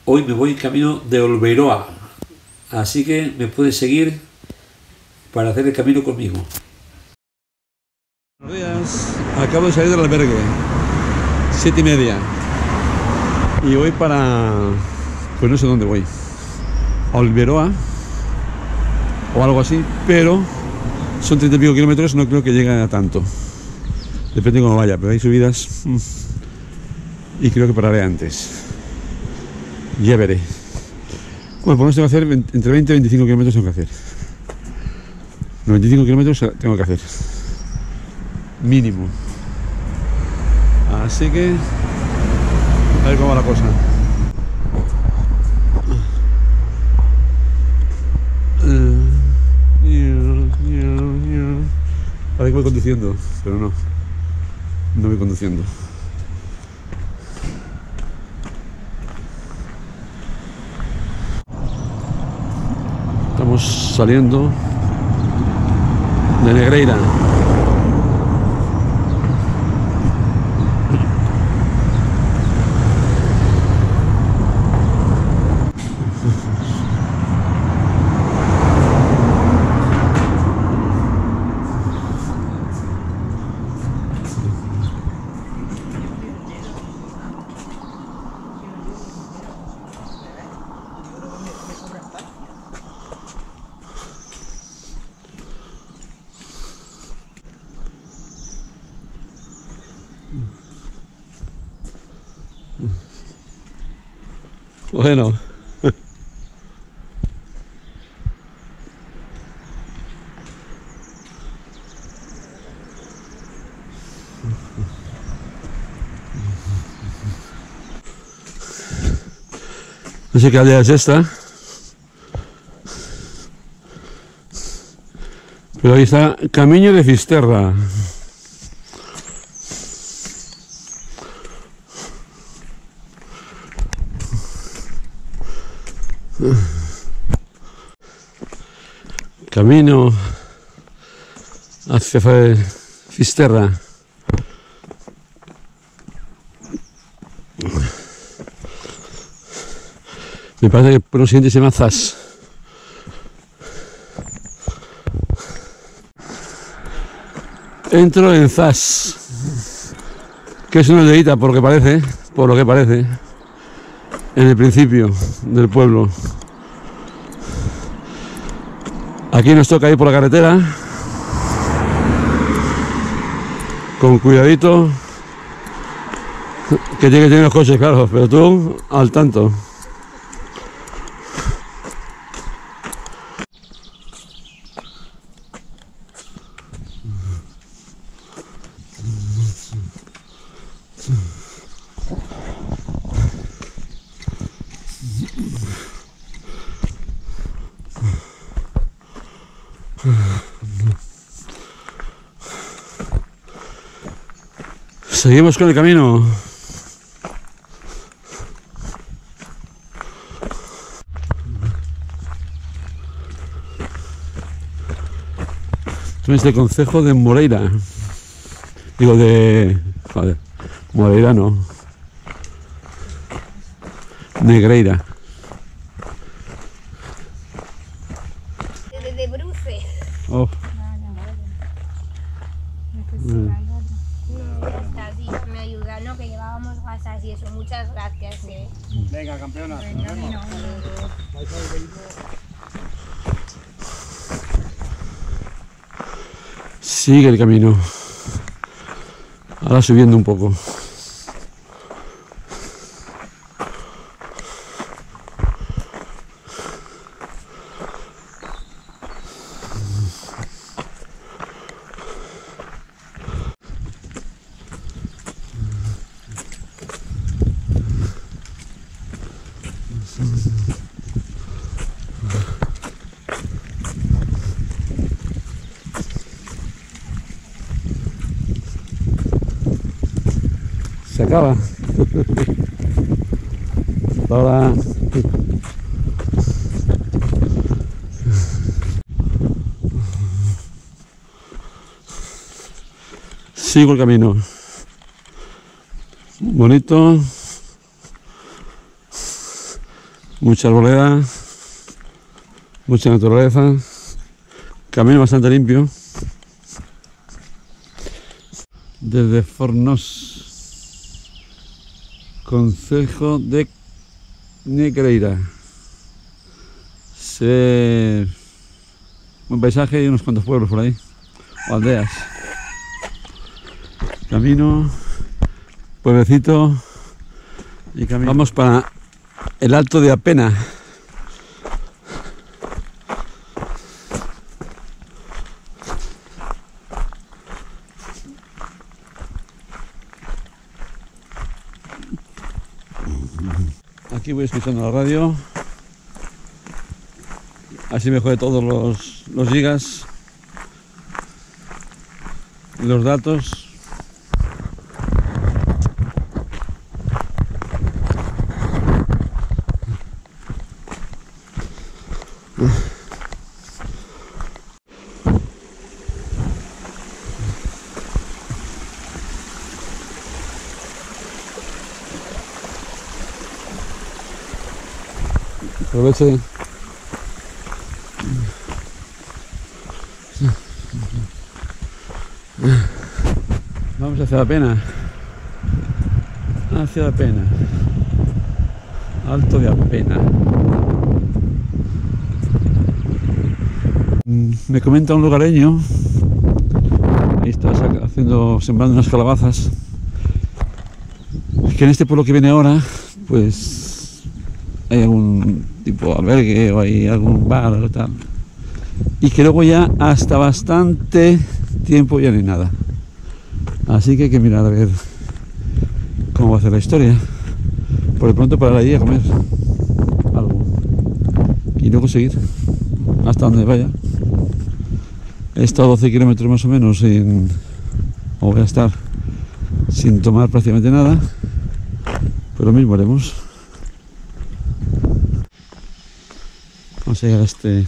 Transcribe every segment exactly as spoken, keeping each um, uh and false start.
Hoy me voy en camino de Olberoa, así que me puedes seguir para hacer el camino conmigo. Buenos días, acabo de salir del albergue, siete y media, y voy para, pues no sé dónde voy, a Olberoa o algo así, pero son treinta y pico kilómetros, no creo que llegue a tanto, depende de cómo vaya, pero hay subidas y creo que pararé antes, ya veré. Bueno, por lo menos tengo que hacer entre veinte y veinticinco kilómetros, tengo que hacer, noventa y cinco kilómetros tengo que hacer. Mínimo. Así que a ver cómo va la cosa. Parece que voy conduciendo, pero no. No voy conduciendo. Estamos saliendo de Negreira. Bueno, no sé qué aldea es esta, pero ahí está Camino de Fisterra. Camino hacia Fisterra. Me parece que por lo siguiente se llama Zas. Entro en Zas, que es una aldeita por lo que parece, por lo que parece, en el principio del pueblo. Aquí nos toca ir por la carretera, con cuidadito, que tiene que tener los coches, claro, pero tú al tanto. Seguimos con el camino. Esto es del concejo de Moreira. Digo de... Joder, Moreira no. Negreira. De Bruce. Oh. Me ayuda, ¿no? Que llevábamos WhatsApp y eso. Muchas gracias, eh. Venga, campeona. Sigue el camino. Ahora subiendo un poco. Se acaba. Ahora. Sigo el camino. Bonito. Mucha arboleda, mucha naturaleza, camino bastante limpio. Desde Fornós, concejo de Negreira. Se ve un paisaje y unos cuantos pueblos por ahí, o aldeas. Camino, pueblecito y camino. Vamos para el Alto de Apena. Aquí voy escuchando la radio, así me jode todos los, los gigas y los datos. Aproveche. Vamos hacia la Pena. Hacia la Pena. Alto de Apena. Me comenta un lugareño. Ahí está haciendo, sembrando unas calabazas. Que en este pueblo que viene ahora, pues hay algún tipo de albergue o hay algún bar o tal, y que luego ya hasta bastante tiempo ya no hay nada, así que hay que mirar a ver cómo va a ser la historia. Por de pronto parar ahí a comer algo y luego seguir hasta donde vaya. He estado doce kilómetros más o menos sin, o voy a estar sin tomar prácticamente nada, pero lo mismo haremos. Vamos a llegar a este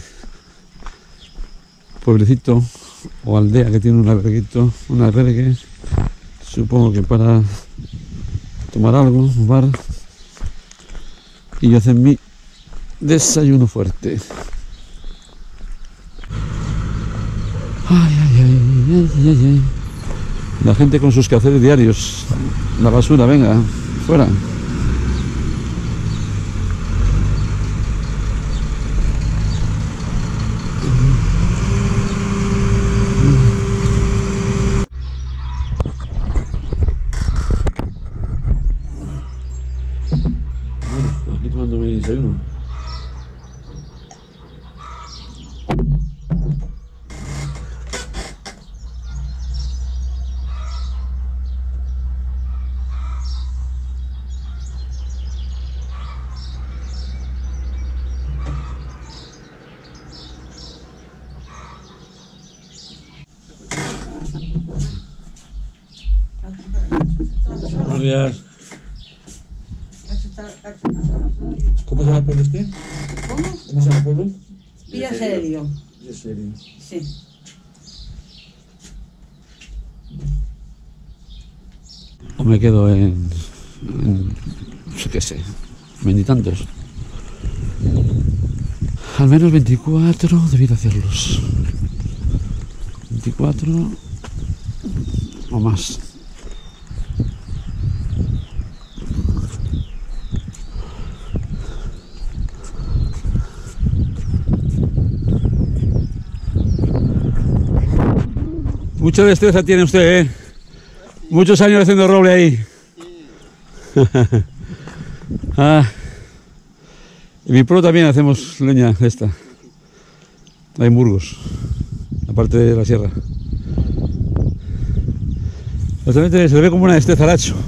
pueblecito o aldea que tiene un alberguito, un albergue, supongo que para tomar algo, un bar, y yo hacer mi desayuno fuerte. Ay, ay, ay, ay, ay, ay. La gente con sus quehaceres diarios, la basura, venga, fuera. Aquí tomando mi desayuno. Buenos días. ¿Cómo se llama el pueblo este? ¿Cómo? ¿Cómo se llama el pueblo? Villa Serio. Villa Serio. Sí. O me quedo en, en no sé qué sé, veintitantos. Al menos veinticuatro debido hacerlos. veinticuatro o más. Mucha destreza tiene usted, ¿eh? Muchos años haciendo roble ahí. Ah, en mi pueblo también hacemos leña de esta. Hay en Burgos, aparte de la sierra. Realmente se le ve como una destreza al hacho.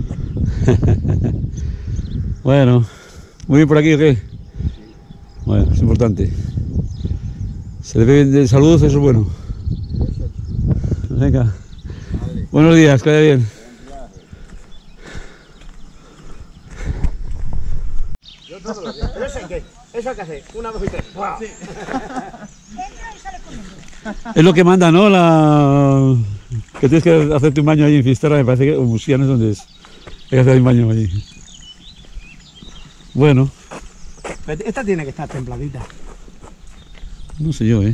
Bueno, muy bien por aquí, ¿o qué? Bueno, es importante. Se le ve bien de salud, eso es bueno. Venga. Vale. Buenos días, que vaya bien. Yo todos los días. Pero eso hay que, eso hay que hacer. Una, dos y tres. ¡Wow! Sí. Es lo que manda, ¿no? La... Que tienes que hacerte un baño ahí en Fisterra, me parece que... O Musía, no es donde es. Hay que hacer un baño allí. Bueno. Pero esta tiene que estar templadita. No sé yo, ¿eh?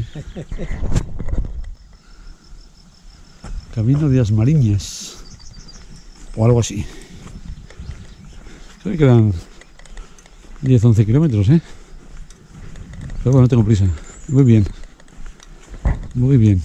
Camino de Asmariñas. O algo así. Creo que quedan diez once kilómetros, ¿eh? Pero bueno, no tengo prisa. Muy bien. Muy bien.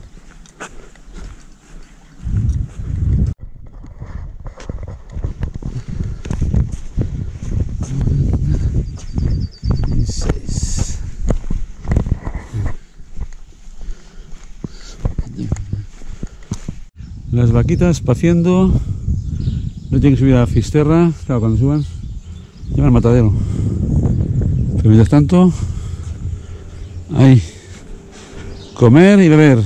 Las vaquitas paciendo, no tienen que subir a Fisterra, claro, cuando suban, llevan al matadero. Pero mientras tanto, ahí, comer y beber.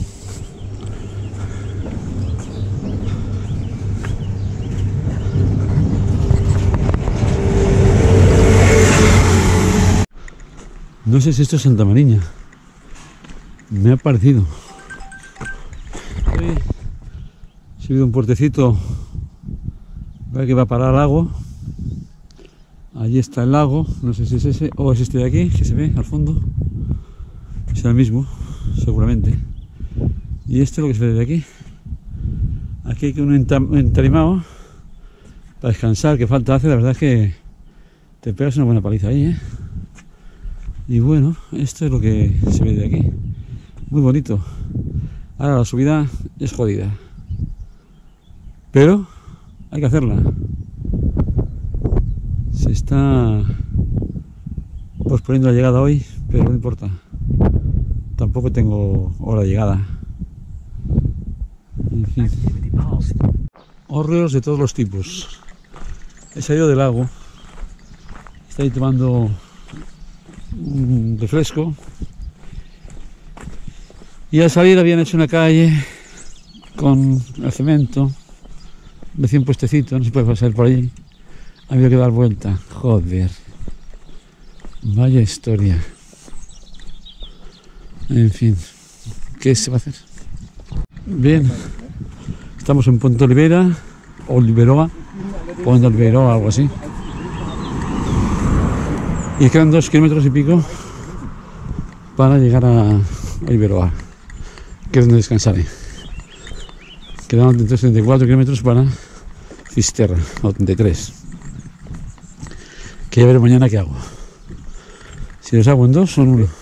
No sé si esto es Santa Mariña, me ha parecido. He subido un puertecito que va a parar al lago. Allí está el lago, no sé si es ese o es este de aquí que se ve al fondo. Es el mismo, seguramente. Y este es lo que se ve de aquí. Aquí hay que un entarimado para descansar, que falta hace. La verdad es que te pegas una buena paliza ahí, ¿eh? Y bueno, esto es lo que se ve de aquí. Muy bonito. Ahora la subida es jodida, pero hay que hacerla. Se está posponiendo la llegada hoy, pero no importa. Tampoco tengo hora de llegada. En fin. Hórreos de todos los tipos. He salido del lago. Estoy tomando un refresco. Y al salir habían hecho una calle con el cemento, recién puestecito, no se puede pasar por allí. Había que dar vuelta. Joder. Vaya historia. En fin, ¿qué se va a hacer? Bien, estamos en Ponte Olivera, Oliveroa, Ponte Oliveroa, algo así. Y quedan dos kilómetros y pico para llegar a Oliveroa, que es donde descansaré. Quedan treinta y cuatro kilómetros para Fisterra, o treinta y tres. Que ya veré mañana qué hago. Si los hago en dos, son uno.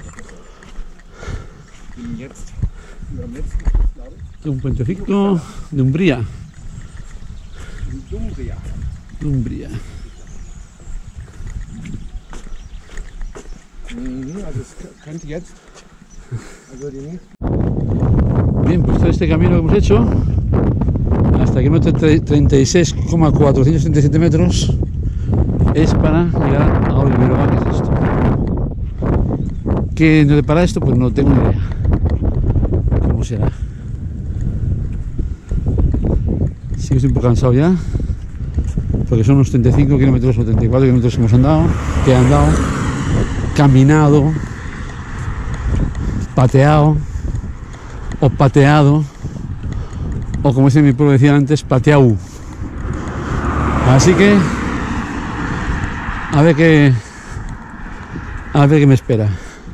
Un puentecito de Umbría. Umbría. Bien, pues todo este camino que hemos hecho hasta el kilómetro treinta y seis coma cuatrocientos treinta y siete metros es para llegar a Oliveroa, que es esto. ¿Qué nos depara esto? Pues no tengo ni idea cómo será. Sí que estoy un poco cansado ya, porque son unos treinta y cinco kilómetros o treinta y cuatro kilómetros que hemos andado, que he andado, caminado, pateado o pateado, o como dice mi pueblo decía antes, pateau. Así que a ver qué a ver qué me espera.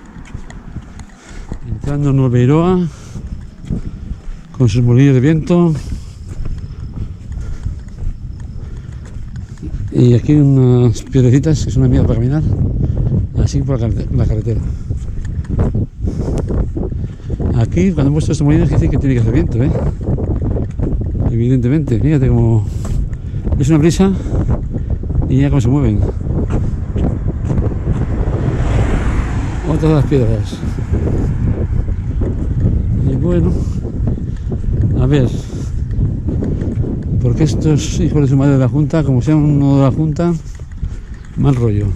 Entrando en Oliveroa con sus molinos de viento. Y aquí unas piedrecitas que son una mierda para caminar, así por la carretera. Aquí, cuando he puesto estos molinos, dice que tiene que hacer viento, ¿eh? Evidentemente, fíjate como es una brisa y ya cómo se mueven. Otras de las piedras. Y bueno, a ver, porque estos hijos de su madre de la Junta, como sean uno de la Junta, mal rollo.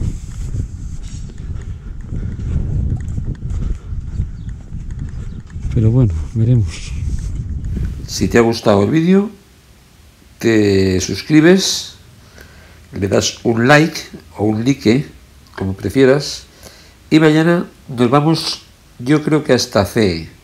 Pero bueno, veremos. Si te ha gustado el vídeo, te suscribes, le das un like o un like, como prefieras, y mañana nos vamos, yo creo que hasta C E.